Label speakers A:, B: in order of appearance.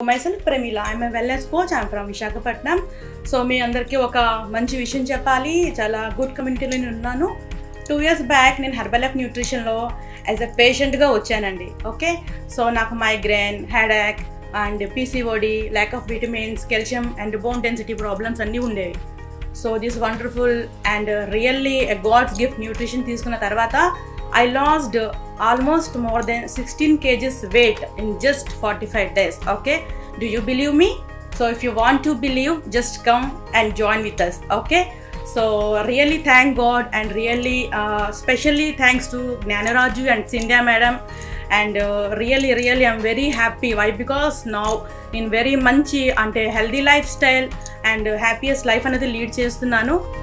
A: Myself Premila, I'm a wellness coach. I'm from Visakhapatnam. So మీ అందరికీ ఒక మంచి విషయం చెప్పాలి. చాలా గుడ్ కమ్యూనిటీలో ఉన్నాను. 2 years బ్యాక్ నేను హెర్బలైఫ్ న్యూట్రిషన్లో యాజ్ ఎ పేషెంట్గా వచ్చానండి. ఓకే, సో నాకు migraine, headache and PCOD, lack of vitamins, calcium and bone density problems అన్నీ ఉండేవి. So this wonderful and really a god's gift nutrition తీసుకున్న తర్వాత I lost almost more than 16 kgs weight in just 45 days. Okay, do you believe me? So if you want to believe, just come and join with us. Okay, so really thank God and really specially thanks to Gnanaraju and Cynthia madam, and really I'm very happy. Why? Because now in very manchi ante healthy lifestyle and happiest life another lead chestunnanu.